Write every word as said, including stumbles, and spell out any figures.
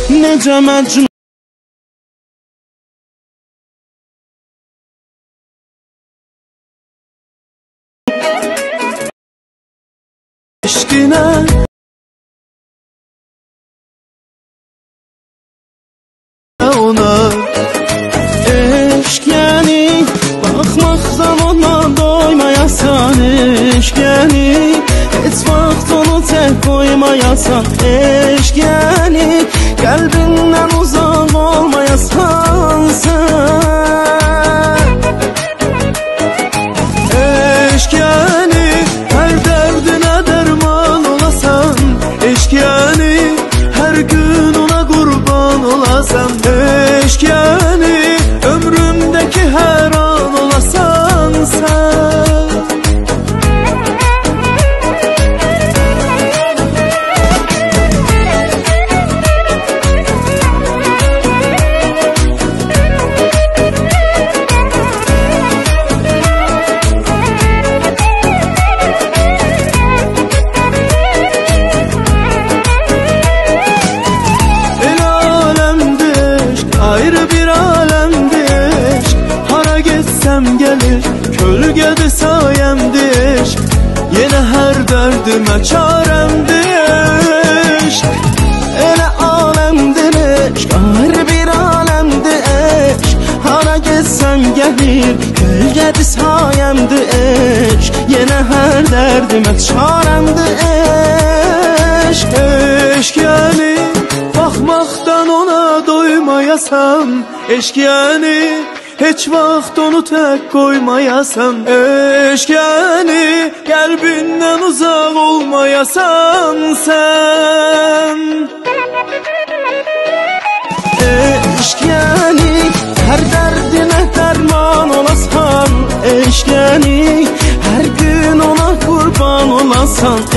necə məcnun eşqinə ona eşq yəni baxmaqdan ona doymayasan eşq yəni heç vaxt onu tək qoymayasan eşq yəni qəlbindən uzaq olmayasan sən eşq yəni hər dərdinə dərman olasan eşq yəni hər gün ona qurban olasan eşq yəni ömrümdəki hər an olasan sən gəlir, kölgədir sayəmdir yenə hər dərdimə çarəmdir elə aləmdir eşq, ayrı bir aləmdir eşq hara getsəm gəlir, kölgədir sayəmdir eşq yenə hər dərdimə çarəmdir eşq eşq yəni baxmaqdan ona doymayasan eşq yəni heç vaxt onu tək qoymayasan eşq yəni qəlbindən uzaq olmayasan sən eşq yəni hər dərdinə dərman olasan eşq yəni hər gün ona qurban olasan